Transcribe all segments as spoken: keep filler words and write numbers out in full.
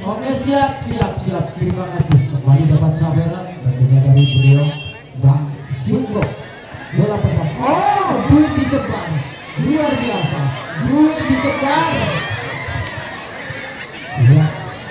Oke, siap, siap, siap. Terima kasih. Kembali dapat sabaran tentunya dari beliau Bang Sungko. Bola pertama. Oh, duit disebar. Luar biasa. Duit disebar. Ya.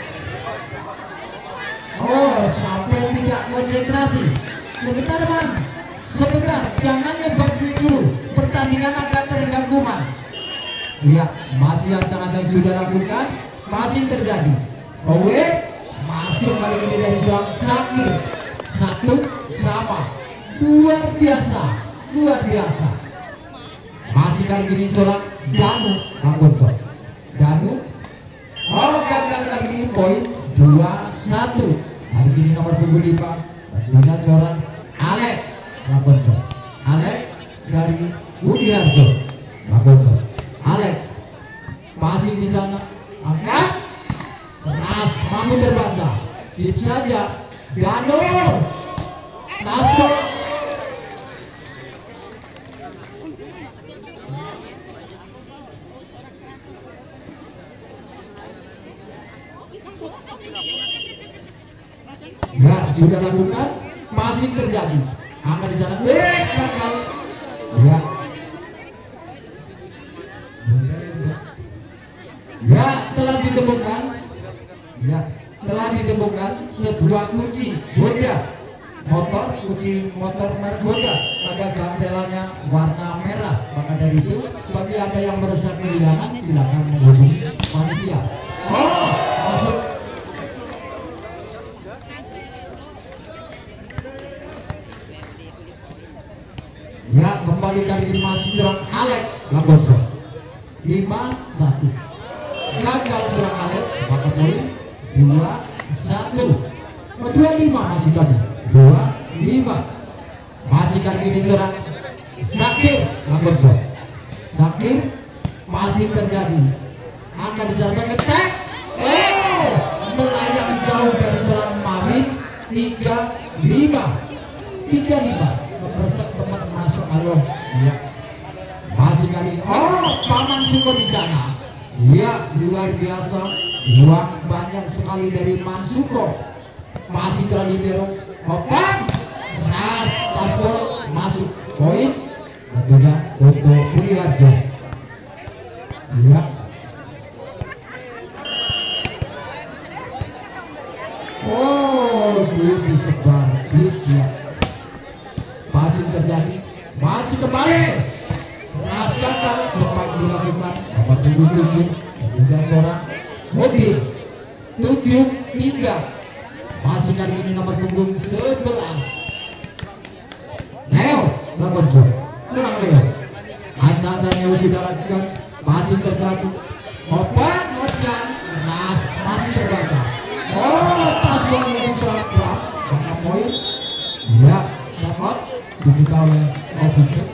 Oh, sampai tidak konsentrasi. Sebentar, Bang. Sebentar, jangan ngebak dulu. Pertandingan agak terganggu, Bang. Lihat, masih ancang-ancang sudah lakukan, masih terjadi. Owe masuk kali ini dari seorang Sakir. Satu sama. Luar biasa, luar biasa. Masih kali ini seorang Danu Anggonso. Danu. Oh, gagal kali ini poin dua satu. Hari ini nomor punggung lima. Tentunya seorang Alek Anggonso. Alek dari Budiarjo Anggonso. Alek masih di sana, angkat keras, mampu terbaca, chip saja. Danu Nasto ya sudah lakukan, masih terjadi. Angkat di sana, eh gagal. Ya. Ya, telah ditemukan. Ya, telah ditemukan sebuah kunci Honda motor, kunci motor merek Honda. Pada gantelannya warna merah. Maka dari itu, bagi Anda yang merasa kehilangan, silakan menghubungi panitia. Oh, masuk. Ya, kembali kali ini masih serang Alek Laborso. lima satu. Gagal serang Alek, maka poin dua satu. dua lima masih kali. dua lima. Masih kali ini serang Sakir Laborso. Sakir masih terjadi. Akan diserang ngetek. Oh, melayang jauh dari serang Mawin. tiga lima. tiga lima. Resep teman masuk alur. Ya. Masih kali ini. Oh, Paman Suko di sana. Ya, luar biasa. Uang banyak sekali dari Mansuko. Masih terlalu libero. Open. Ras Tasbol masuk poin. Tentunya untuk Budiarjo. Ya. Oh, duit disebar. Duit ya. Masih terjadi, masih kembali. Ras gagal sempat dilakukan. Nomor tujuh tujuh juga seorang mobil tujuh tiga. Masih kali ini nomor punggung sebelas. Leo nomor tujuh. Serang Leo. Ancang-ancang Leo sudah lakukan. Masih terjadi. Open Ojan. Ras masih terbaca. Oh, pas bola itu serang Pram. Maka poin. Ya, dapat dibuka oleh official.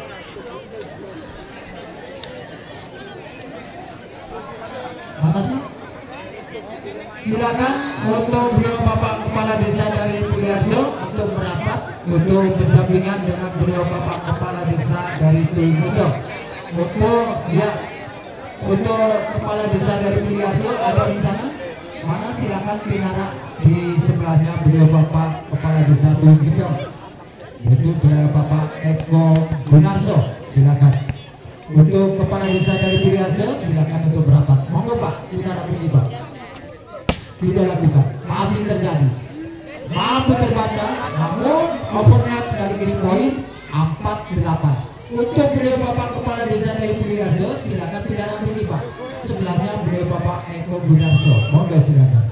Mana sih? Silakan untuk beliau Bapak Kepala Desa dari Budiarjo untuk merapat untuk berdampingan dengan beliau Bapak Kepala Desa dari Tuigudo. Untuk ya, untuk Kepala Desa dari Budiarjo ada di sana. Mana silakan pinara di sebelahnya beliau Bapak Kepala Desa Tuigudo. Untuk Bapak Eko Gunarso, silakan. Untuk Kepala Desa dari Budiarjo, silakan untuk berapat. Monggo Pak, kita rapi Pak. Sudah lakukan, masih terjadi. Mampu terbaca, namun overnet dari kiri poin empat delapan. Untuk beliau Bapak Kepala Desa dari Budiarjo, silakan tidak rapi Pak. Sebelahnya beliau Bapak Eko Gunarso, monggo silakan.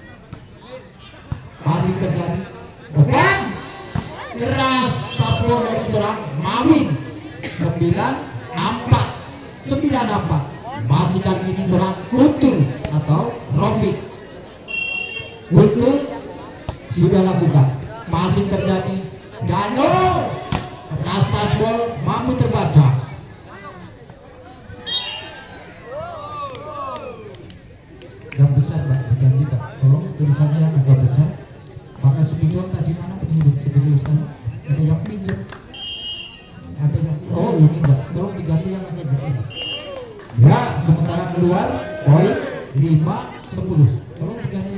Masih terjadi. Bukan. Keras paspor dari serang Mawin sembilan empat sembilan empat. Masih kali ini serang Kutul atau Rofik. Kutul sudah lakukan, masih terjadi. Danu keras paspor mampu terbaca. Yang besar Pak, bukan kita. Tolong tulisannya yang agak besar. Maka sebelum tadi mana penyidik sebelum sana ada yang pinjam, ada yang oh ini enggak, tolong diganti yang agak begini. Ya, sementara keluar poin lima sepuluh. Tolong diganti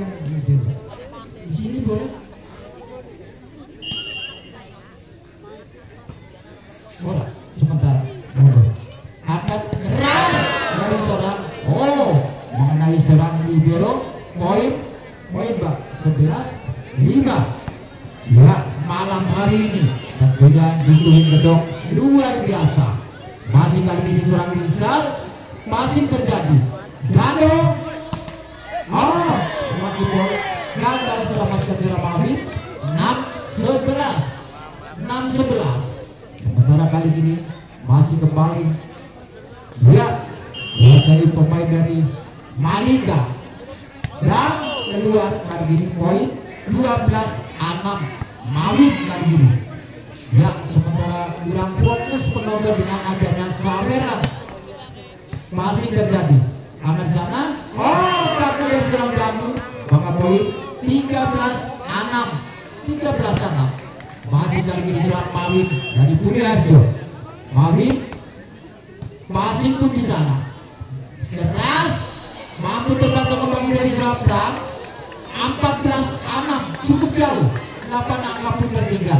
libero. Poin poin Pak sebelas lima. Ya, malam hari ini tentunya dituin gedong luar biasa. Masih kali ini serang Rizal, masih terjadi Dano. Oh, mati bol gagal selamatkan Jeramawi. enam sebelas enam sebelas. Sementara kali ini masih kembali ya biasanya pemain dari Malika dan keluar kali ini poin dua belas enam Mawin kali ini. Ya, sementara kurang fokus penonton dengan adanya saweran masih terjadi. Anak sana, oh kakak dari serang Danu, maka poin tiga belas enam tiga belas enam. Masih kali ini serang Mawin dari Puriharjo. Mawin masih pun di sana. Keras mampu terbaca kembali dari serang Dam. empat belas enam cukup jauh. delapan angka pun tertinggal.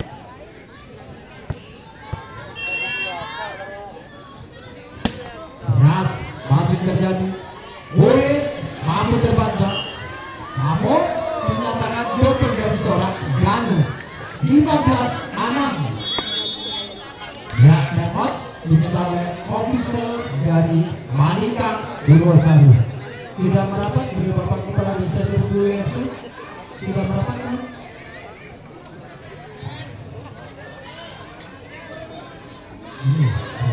Keras masih terjadi. Boleh mampu terbaca. Namun dinyatakan double dari seorang Danu. lima belas enam. Ya, dapat dinyatakan official dari Malika Purwosari. Sudah merapat dari Bapak Kepala Desa U R C? Sudah merapat kan? Ini,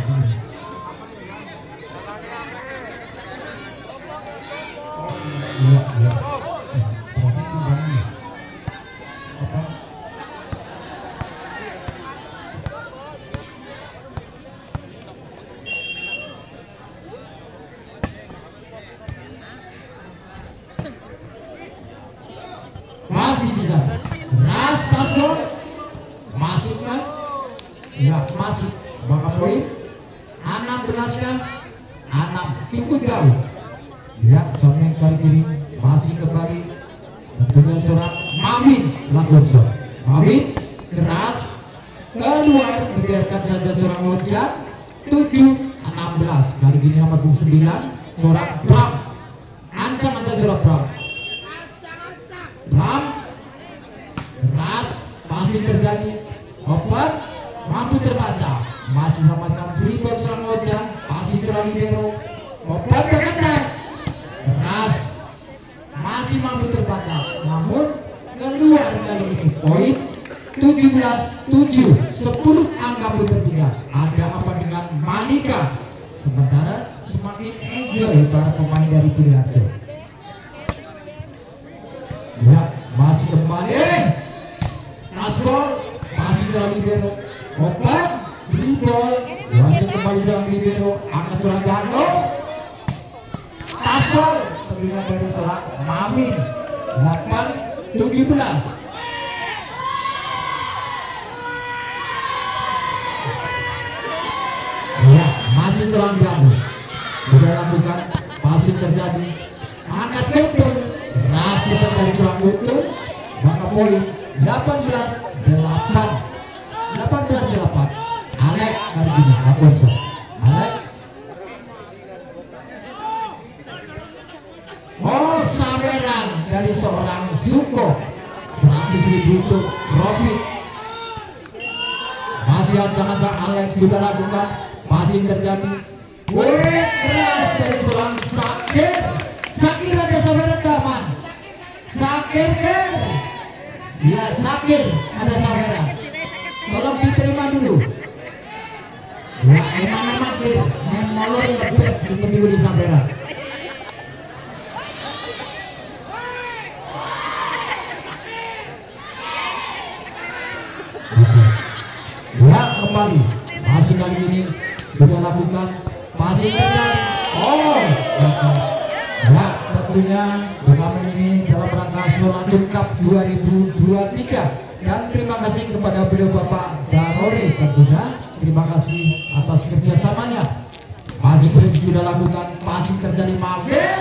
iya, iya. Profesi banget. Apa? Masih bisa. Ras Tasgo masukkan. Ya, masuk. Maka poin enam belas kan enam cukup jauh. Ya, sampai kali ini masih kembali tentunya seorang Mawin Lagonso. Mawin keras keluar, dibiarkan saja seorang Ojat. Tujuh enam belas kali ini nomor sembilan seorang Bram. Ancam ancam seorang Bram. Bram keras masih terjadi. Open mampu terbaca. Masih selamatkan dribble serang Ojan, masih serang libero. Open berkata keras masih mampu terbaca, namun keluar kali ini poin tujuh belas tujuh. Sepuluh angka pun tertinggal. Ada apa dengan Malika? Sementara semakin enjoy para pemain dari Purwosari. Ya, masih kembali Nasbol, masih serang libero. Open dribble, masih kembali serang libero, angkat serang Dano. Tasbol terlihat dari serang Mawin. Delapan tujuh belas. Ya, masih serang Dano. Sudah lakukan, masih terjadi. Angkat Gutun, masih dari serang Gutun. Maka poin delapan belas delapan. delapan belas delapan. Alek kali ini Lagonso. Alek. Oh, saweran dari seorang Suko. seratus ribu itu profit. Masih ancang-ancang Alek sudah lakukan. Masih terjadi. Wih, keras dari seorang Sakir. Sakir ada saweran daman. Sakir kan? Ya, Sakir ada saweran. Tolong diterima dulu. Ya, emang nama kir, main molor ya bet seperti di Sabera. Ya, kembali. Masih kali ini sudah lakukan masih terjadi. Oh, ya, tentunya turnamen ini dalam rangka Solatul Cup dua ribu dua puluh tiga. Dan terima kasih kepada beliau Bapak Darori tentunya. Terima kasih atas kerjasamanya. Masih sudah lakukan, masih terjadi Mawin.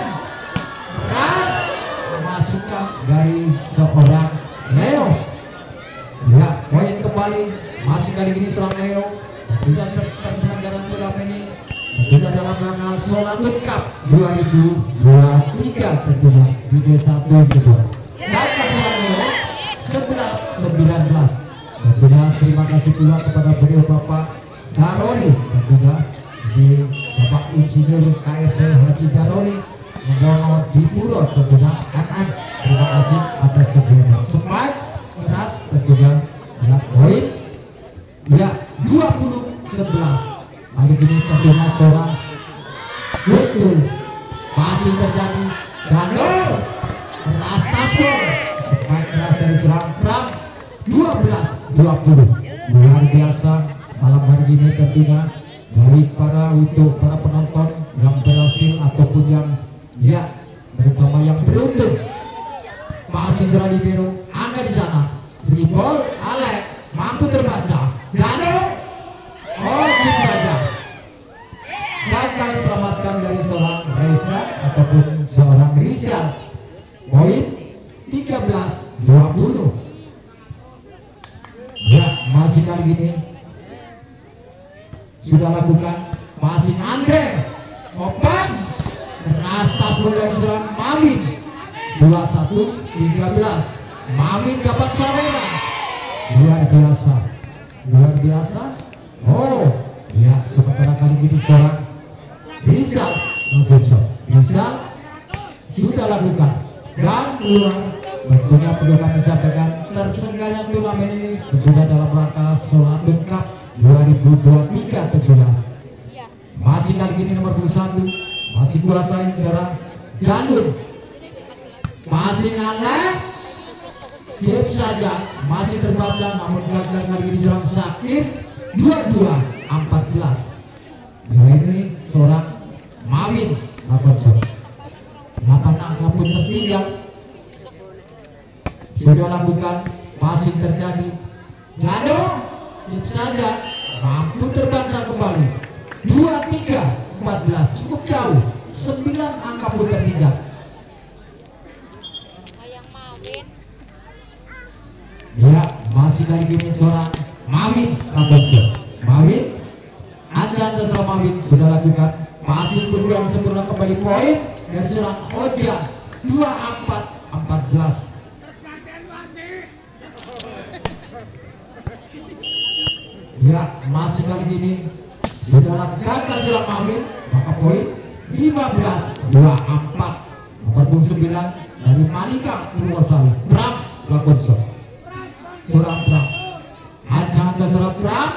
Masukan dari seorang Leo. Ya, poin kembali. Masih kali ini serang Leo. Tidak terselenggara turnamen ini. sudah dalam rangka Sholatul Cup dua ribu dua puluh tiga tentunya di desa kedua. Maka selanjutnya sebelas sembilan belas. Tentunya terima kasih pula kepada beliau Bapak Darori, tentunya di Bapak Insinyur K R P Haji Darori Mono Dipuro, tentunya An-An. Terima kasih atas kerjanya. Semangat keras tentunya ya, poin ya dua puluh sebelas. Kali ini tentunya seorang betul masih terjadi dan keras tasbih. Semangat keras dari serang Pram dua belas dua puluh. Luar biasa malam hari ini tentunya dari para untuk para penonton yang berhasil ataupun yang ya terutama yang beruntung masih jerani biru. Anda di sana dribble Alek mampu terbaca Dano oh cip saja gagal selamatkan dari seorang Reza ataupun seorang Rizal. Poin tiga belas dua puluh. Ya masih kali ini sudah lakukan masih Andre open keras tas dari serang Mamin dua puluh satu tiga belas. Mamin dapat saweran luar biasa luar biasa. Oh ya sementara kali ini seorang Rizal Rizal sudah lakukan dan keluar. Tentunya perlu kami sampaikan tersenggaranya turnamen ini tentunya dalam rangka Sholatul Cup dua ribu dua puluh tiga tentunya. Masih kali ini nomor dua puluh satu masih kuasain serang Janur masih ngalah chip saja masih terbaca namun gagal kali ini serang Sakit dua puluh dua empat belas. Nilai ini seorang Mamin delapan angka pun tertinggal. Sudah lakukan masih terjadi Jado chip saja mampu terbaca kembali dua puluh tiga empat belas. Cukup jauh sembilan angka pun tertinggal. Ya masih kali ini seorang Mamin Laborso Mamin aja-aja seorang Mamin sudah lakukan masih berjuang sempurna kembali poin dan seorang Oja dua puluh empat empat belas. Ya masih kali ini sudah lakukan seorang Mamin maka poin lima belas dua puluh empat. Nomor punggung sembilan dari Manika Purwosari Pram Laborso seorang Pram aja-aja seorang Pram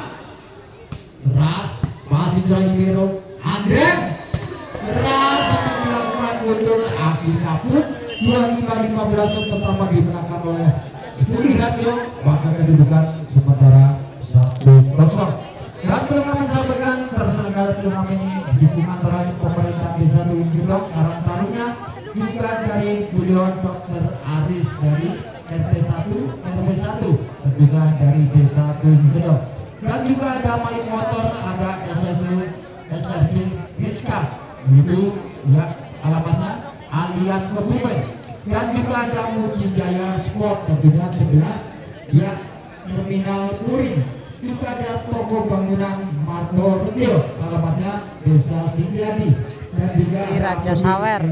keras masih jalan biru Andre keras dilakukan mundur akhirnya pun dua puluh lima lima belas pertama dimenangkan oleh Puri Harjo maka kedudukan sementara satu kosong. Dan perlu kami sampaikan terselenggara turnamen ini didukung antara pemerintah desa Tuyung Jurong Karang Taruna juga dari beliau Dokter Aris dari R T satu R T satu juga dari desa Tuyung Jurong dan juga ada Malik Motor ada S S C S R C Rizka itu ya alamatnya Alian Kebumen dan juga ada Mujijaya Sport tentunya sebelah ya Terminal Puring juga ada toko bangunan Marto Rejo alamatnya Desa Sindiadi dan juga si Raja Sawer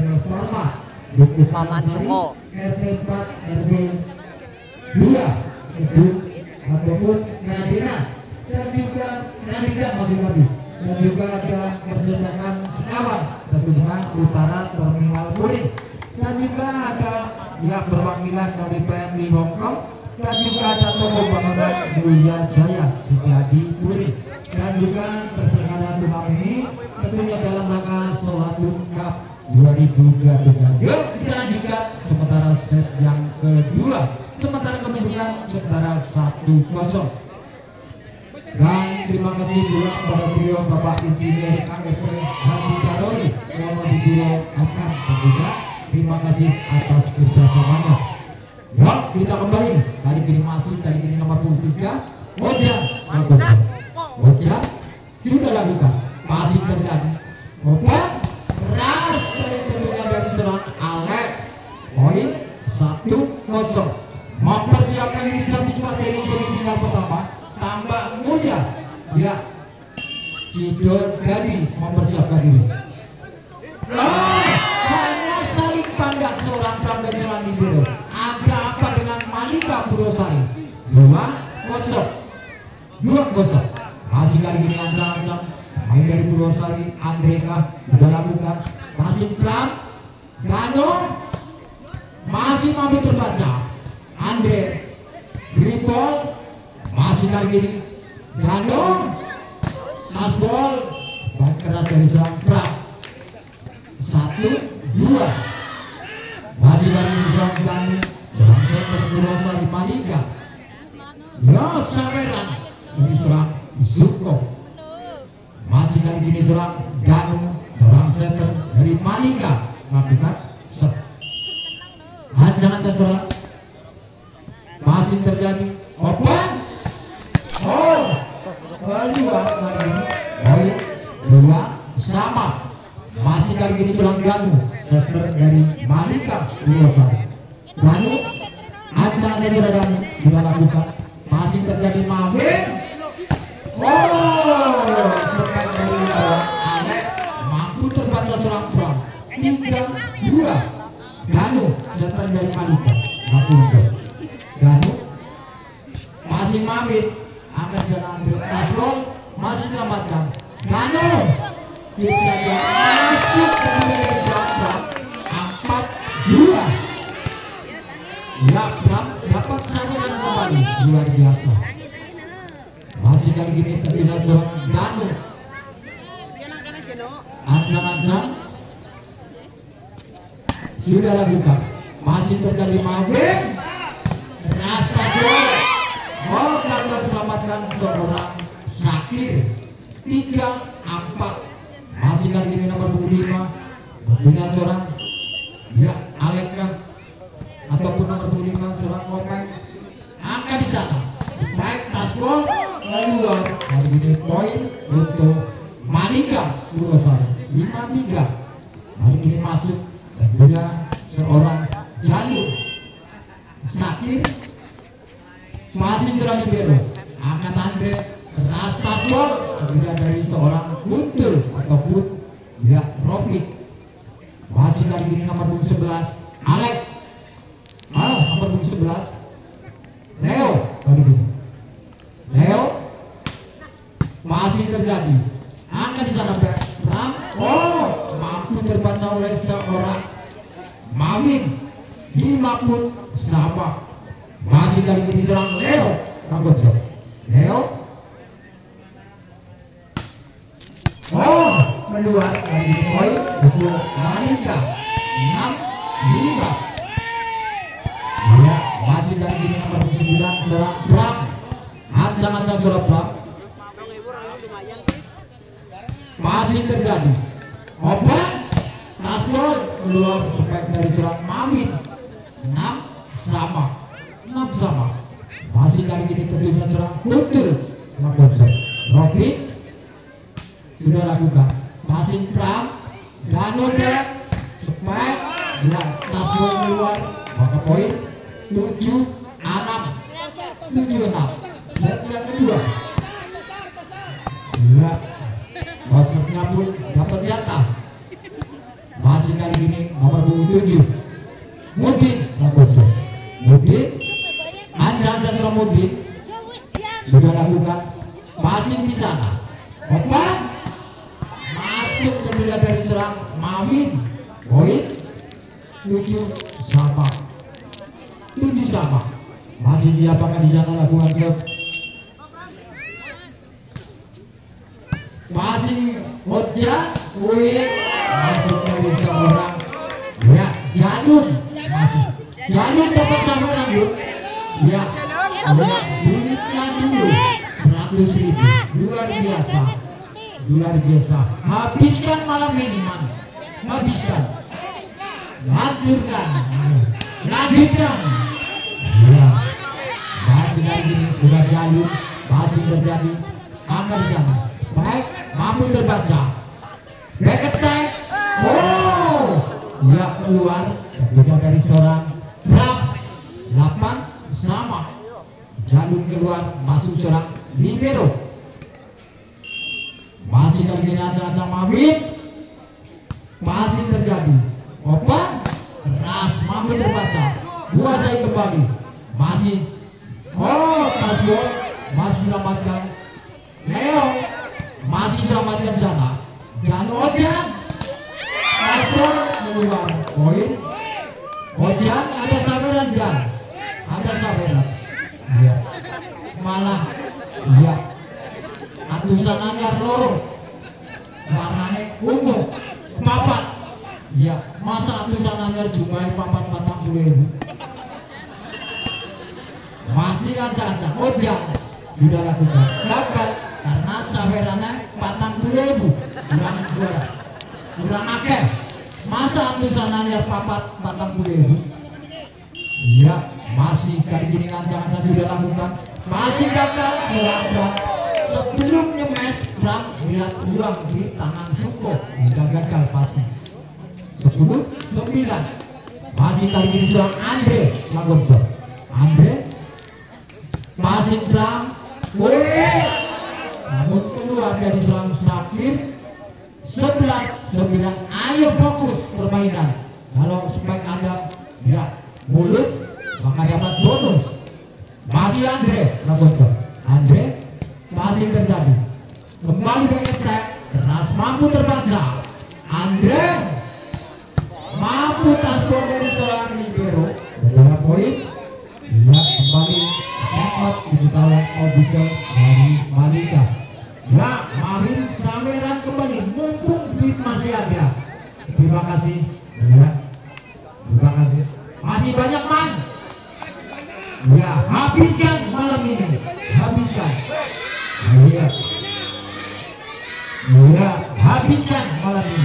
Paman Suko R T empat R W dua itu ataupun Kradina dan juga Kradina Mati-Mati dan juga ada perjalanan Sekawan tentunya Utara Terminal Puring dan juga ada ya perwakilan dari P M I Hongkong dan juga ada toko bangunan Buya Jaya Setiadi Puring dan juga perselenggara turnamen ini tentunya dalam rangka Sholatul Cup dua ribu dua puluh tiga. Yuk kita lanjutkan sementara set yang kedua sementara kedudukan setara satu kosong. Dan terima kasih pula kepada beliau Bapak Insinyur K R P Haji Darori Mono Dipuro akan juga terima kasih atas kerjasamanya. Ya kita kembali kali ini masih kali ini nomor puluh tiga Oja Oja Oja sudah lakukan masih terjadi Oja ras dari tentunya dari seorang Alek poin satu kosong mempersiapkan diri habis materi semifinal pertama tambah muda ya Cidor Gadi mempersiapkan diri. Oh, hanya saling pandang seorang Pram dan seorang libero. Ada apa dengan Malika Purwosari? Dua kosong, dua kosong. Masih kali ini ancang-ancang main dari Purwosari. Andreka sudah lakukan masih Pram. Dano masih mampu terbaca. Andre Gripol masih kali ini Dano Nasbol baik keras dari serang Pram. Satu dua masih kali ini serang Dano serang center Purwosari Malika. Ya Saweran ini serang Zuko. Masih kali ini serang Dano serang center dari Malika lakukan set. Ancang-ancang serang masih terjadi open. Oh, kedua kali ini poin dua sama. Masih kali ini serang Danu setter dari Malika Purwosari. Danu ancang-ancang serang Danu sudah lakukan masih terjadi Mawin. Oh, spek dari serang Alek mampu terbaca serang Pram. Tiga dua. Danu setter dari Malika lakukan. Danu masih Mawin. Angkat jalan Andre Nasrul masih selamatkan. Danu tip saja masuk ke dari serang Pram. Empat dua. Ya Pram dapat saweran kembali luar biasa. Masih kali ini terlihat serang Danu. Ancang-ancang sudah lakukan masih terjadi Mawin. Rasta gol. Oh, karena selamatkan seorang Sakir. Tiga empat. Masih kali ini nomor lima dengan seorang ya Aleka ataupun nomor lima seorang Openg. Angka di sana. Spike Tasbol keluar. Hari ini poin untuk Malika Purwosari. Lima tiga. Hari ini masuk dengan seorang Jalur Sakir. Masih serang libero. Angkat Andre Rasta Tasbol kemudian dari seorang Guntur ataupun ya Rofik. Masih kali ini nomor sebelas Alek. Ah, nomor sebelas Leo kali ini. Leo masih terjadi. Angkat di sana Pram. Oh, mampu terbaca oleh seorang Mawin. Lima pun sama. Masih kali ini serang Leo. Rambut so. Leo. Oh, keluar dari poin untuk Malika. Enam lima. Ya, masih kali ini nomor sembilan serang Pram. Ancang-ancang serang Pram. Masih terjadi. Open. Nasbol keluar spek dari serang Mawin. Enam sama. Enam sama. Masih kali ini terlihat serang Guntur. Rofi sudah lakukan passing Pram. Dano back spek ya Nasbol keluar maka poin tujuh enam. Tujuh enam. Set yang kedua. Ya maksudnya pun dapat jatah. Masih kali ini nomor tujuh Mudin Lakoso. Mudin ancang-ancang serang Mudin sudah lakukan passing di sana. Open masuk kemudian dari serang Mawin. Poin tujuh sama. Tujuh sama. Masih siapakah di sana lakukan set. Passing Hoja Win masuk dari seorang ya Janun. Masih Janun dapat saweran yuk. Ya kemudian duitnya dulu seratus ribu. Luar biasa. Luar biasa. Habiskan malam ini man. Habiskan. Hancurkan. Lanjutkan. Ya masih lagi ini sudah jalur. Masih terjadi sama di sana. Baik mampu terbaca. Back attack. Oh ya keluar kemudian dari seorang Pram. Delapan sama. Jalur keluar masuk seorang libero. Masih masih kali ini ancang-ancang Mabit, masih terjadi open keras, mampu terbaca, kuasai kembali, masih oh tasbol, masih selamatkan Leo, masih selamatkan Jana, Jana Ojan, tasbol keluar poin, Ojan ada sabaran Jan, ada sabaran, ya. Malah ya atusan anyar loro warnane ungu papat ya, masa atusan anyar jumlahi papat patang puluh ribu masih ancang-ancang Ojan sudah lakukan gagal karena sawerannya patang puluh ribu kurang kurang kurang akeh, masa atusan anyar papat patang puluh ribu ya, masih kali gini ancang-ancang sudah lakukan masih gagal selang sebelum nyemes Bram lihat ulang di tangan Suko hingga gagal pasti sepuluh sembilan masih kali ini seorang Andre Lagonso Andre masih Bram boleh namun keluar dari seorang Sakir sebelas sembilan. Ayo fokus permainan, kalau spek Anda ya mulus maka dapat bonus. Masih Andre Lagonso Andre masih terjadi kembali ke attack keras, mampu terbaca Andre mampu tasbol dari seorang libero beberapa poin ya, kembali knockout di putaran official dari Malika ya. Marin sameran kembali mumpung duit masih ada. Terima kasih ya, terima kasih, masih banyak man ya, habiskan malam ini, habiskan iya iya, habiskan malam ini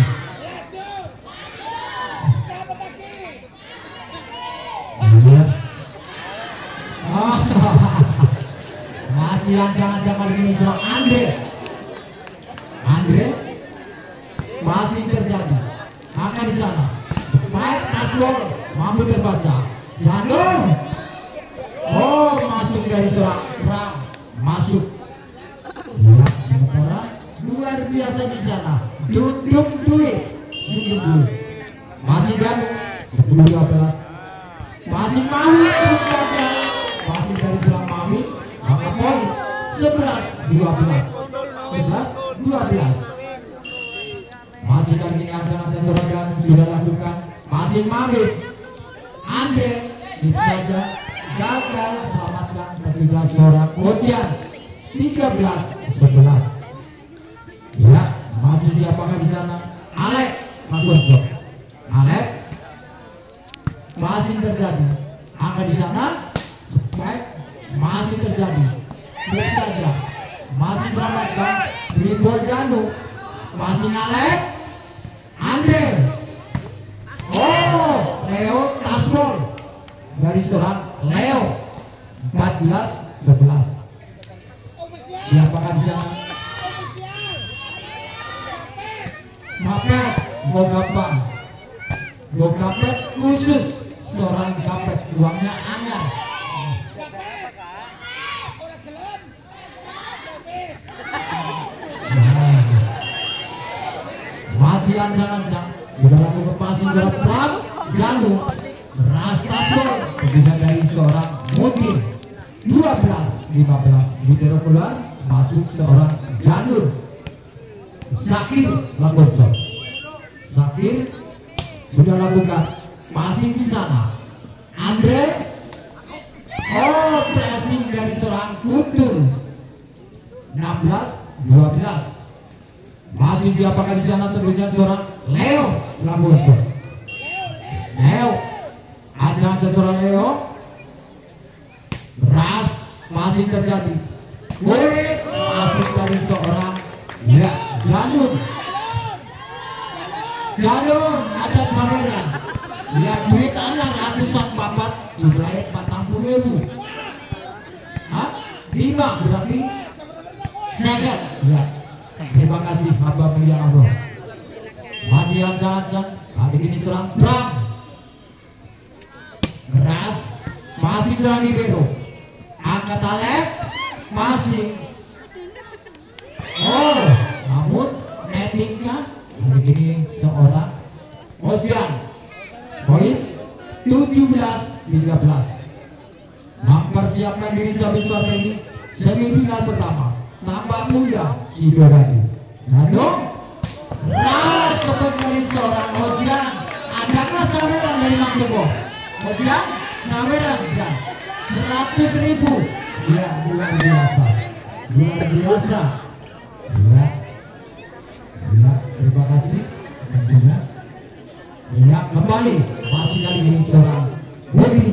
iya. Oh, masih ancang-ancang kali ini seorang Andre Andre masih terjadi akan di sana spike tasbol mampu terbaca Janur. Oh, masuk dari seorang Pram, masuk ya, sementara luar biasa di sana duduk duit duduk duit masih Danu sepuluh dua belas masih Mami gagal, masih dari seorang Mami maka poin sebelas dua belas sebelas dua belas masih kali ini ancang-ancang Danu sudah lakukan masih Mami Andre sip saja gagal selamatkan ketiga seorang Ojan tiga belas sebelas ya. Masih siapakah di sana? Alek Magonso Alek masih terjadi angka di sana spike masih terjadi cek saja masih selamatkan dribble Danu masih Alek Andre oh Leo tasbol dari seorang Leo empat belas sebelas. Siapakah di sana? Kapet Bogapang Bogapet khusus seorang kapet uangnya anyar. Nah, masih ancang-ancang sudah lakukan passing jarak Pram Janur ras tasbol kemudian dari seorang Mungkin dua belas lima belas libero keluar masuk seorang Janur Sakir Lagonso Sakir sudah lakukan masih di sana Andre oh pressing dari seorang Kutur enam belas dua belas masih siapakah di sana tentunya seorang Leo Lagonso Leo aja-aja seorang Leo ras masih terjadi kulit masuk dari seorang ya Janur Janur ada saweran ya duit anyar ratusan papat jumlahnya patang puluh ribu hah lima berarti second ya. Terima kasih hamba mulia Allah. Masih ancang-ancang kali ini serang Bram keras masih serang libero angkat Alek masih oh namun tujuh belas tiga belas. Mempersiapkan diri habis partai ini semifinal pertama. Tambah muda Sidodadi. Lalu ras kepet dari seorang Ojan. Adakah saweran dari Mang Joko? Ojan saweran ya seratus ribu. Ya luar biasa, luar biasa. Ya, ya terima kasih tentunya. Ya kembali masih kali ini seorang Bobby.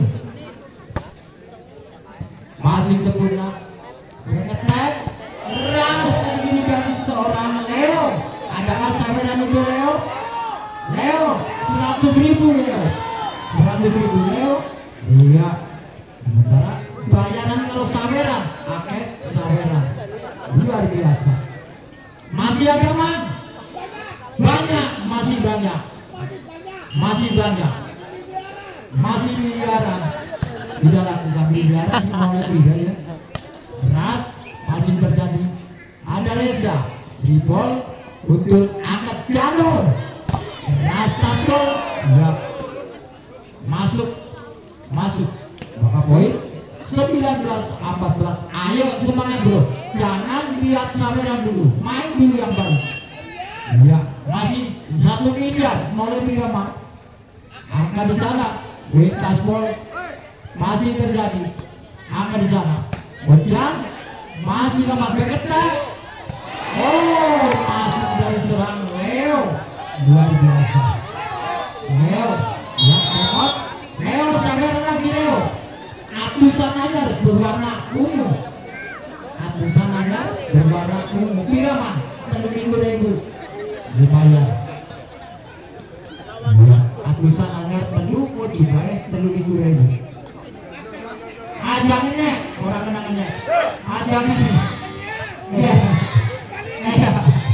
Masih sempurna. Mengetek ras kali ini dari seorang Leo. Adakah saweran untuk Leo? Leo seratus ribu Leo. seratus ribu Leo. Iya. Sementara bayaran kalau saweran, akeh saweran. Luar biasa. Masih ada man? Banyak, masih banyak. Masih banyak. Masih miliaran. Tidak lakukan miliaran sih mau lebih ya. Ras masih terjadi. Ada Reza Tribol untuk angkat jalur. Ras tasbol ya. Masuk masuk maka poin sembilan belas empat belas. Ayo semangat bro, jangan lihat saweran dulu, main dulu yang baru ya. Masih satu miliar mau lebih ramah angka di sana. Wait tasbol masih terjadi angka di sana. Ojan masih lemah bergerak. Oh masuk dari serang Leo, luar biasa. Leo yang hebat. Leo saweran lagi Leo. Atusan anyar berwarna ungu. Atusan anyar berwarna ungu. Piraman telur minggu ribu lumayan. Atusan anyar telur kok juga eh telur minggu ribu. Ajang ini orang kenangannya. Ajang ini. Iya. Iya.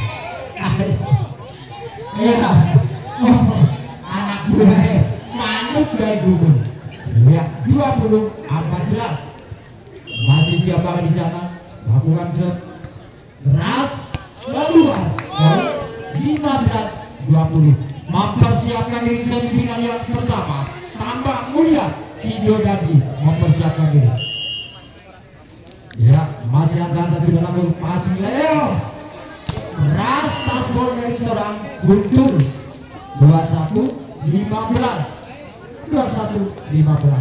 Iya. Anak buah manut dari gugur. Ya, dua puluh empat belas. Masih siapa di sana? Lakukan set. Ras keluar. lima belas dua puluh. Mempersiapkan diri semifinal yang pertama. Tambah mulia Sidodadi mempersiapkan diri. Ya, masih angkatan sudah lakukan passing Leo. Ras tasbol dari seorang Guntur. dua puluh satu lima belas. dua puluh satu lima belas.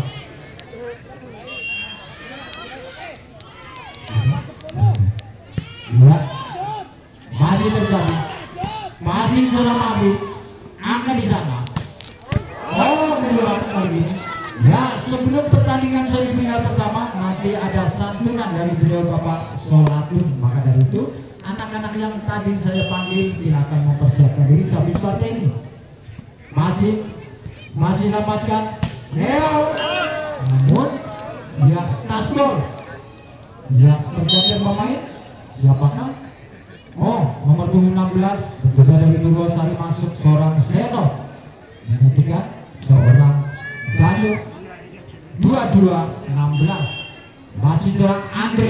Ya. Masih terjadi. Masih seorang Abi. Angka di sana. Oh, keluar kali ini. Ya, sebelum pertandingan semifinal pertama nanti ada santunan dari beliau Bapak Solatun. Maka dari itu anak-anak yang tadi saya panggil silakan mempersiapkan diri habis partai ini. Masih masih dapatkan Leo, namun ya tasbol ya pergantian pemain siapakah? Oh nomor enam belas berbeda dari Purwosari masuk seorang Seno menggantikan seorang Danu. Dua dua enam belas masih seorang Andre.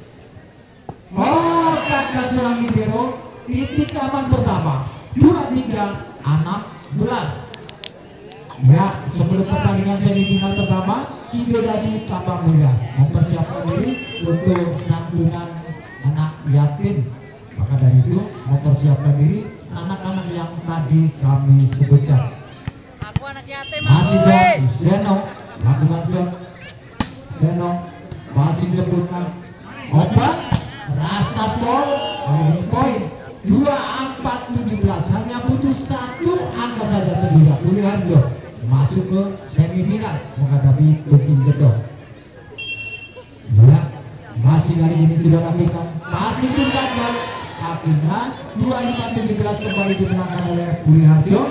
Oh kakak serang libero titik aman pertama dua tiga enam belas. Ya, sebelum pertandingan semifinal pertama, Sidodadi tambah mulia mempersiapkan diri untuk santunan anak yatim. Maka dari itu mempersiapkan diri anak-anak yang tadi kami sebutkan. Aku anak yatim. Masih Zon, Zeno, lakukan Zon, Zeno, masih sebutkan obat, Rastaspol, poin dua empat tujuh belas. Hanya butuh satu angka saja terlihat Buli Harjo masuk ke semifinal menghadapi Bukit Gedong. Ya, masih kali ini sudah lakukan masih pun gagal. Akhirnya dua lima tujuh belas kembali dimenangkan oleh Buli Harjo.